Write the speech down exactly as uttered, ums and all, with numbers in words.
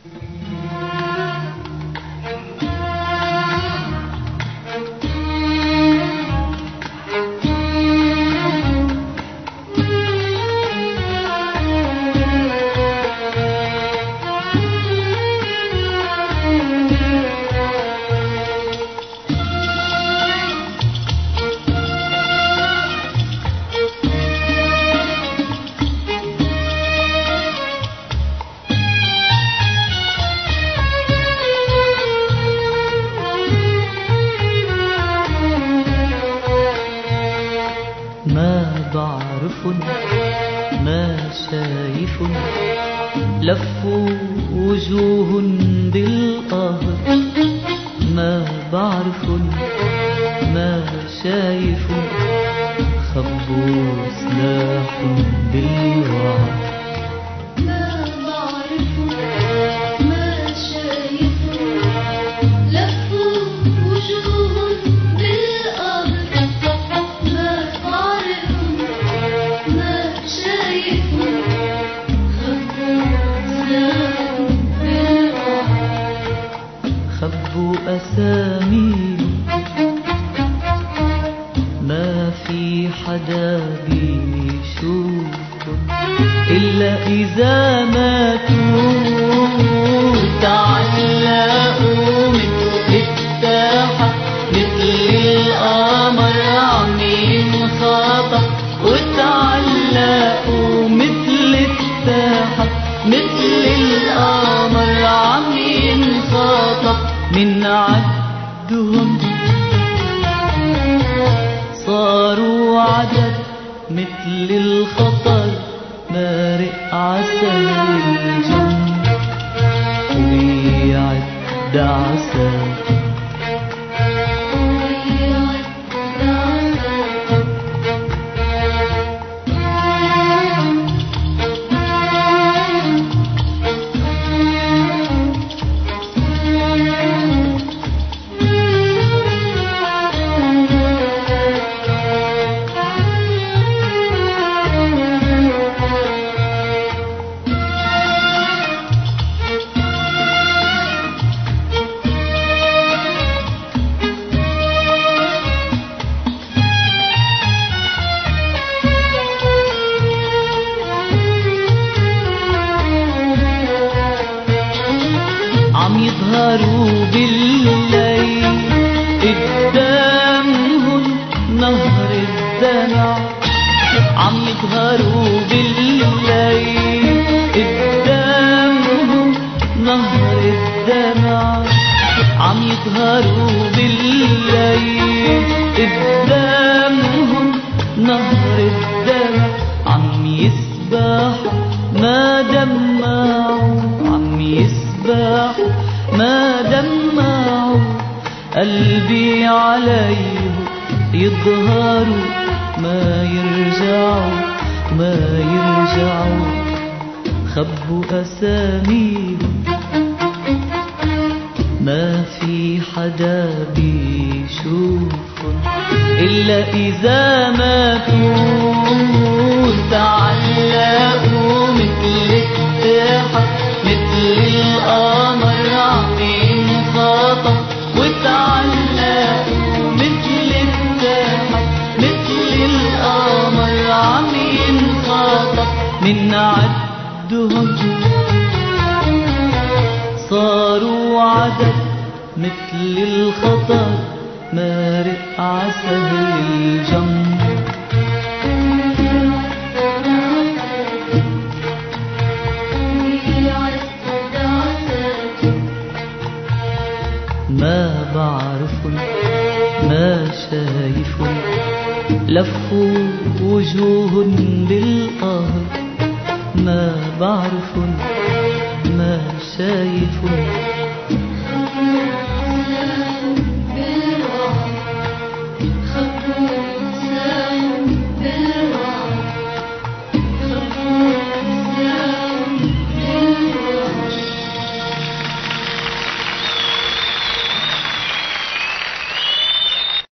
ما شايف لفوا وجوه بالقهر، ما بعرف ما شايف خبوا سلاح بالوعر. ما بعرف ما شايف لفوا وجوه بالقهر، ما بعرف ما شايف خبوا سلاح بالوعر. خبوا أسامي ما في حدا بيشوف إلا إذا ماتوا، تعلقوا مثل الساحة مثل القمر عم ينخطف، وتعلقوا مثل الساحة مثل القمر عم ينخطف. من عدهم صاروا عدد مثل الخطر مارق عسل الجن ويعد عسل. عم يظهروا بالليل قدامهم نهر الدمع، عم يظهروا بالليل قدامهم نهر الدمع، عم يظهروا بالليل قدامهم نهر الدمع. عم يسبحوا ما دمعوا، عم يسبحوا ما دمعوا. قلبي عليهم يظهروا ما يرجعوا ما يرجعوا. خبوا أساميهم ما في حدا بيشوفهم إلا إذا ماتوا، تعلقوا مثل الساحة مثل القمر عم ينخطف، وتعلقوا مثل الساحة مثل القمر عم ينخطف. من عدهم صاروا عدد مثل الخطر مارق عسل الجم. ما بعرف ما شايف لفوا وجوه بالقهر، ما بعرف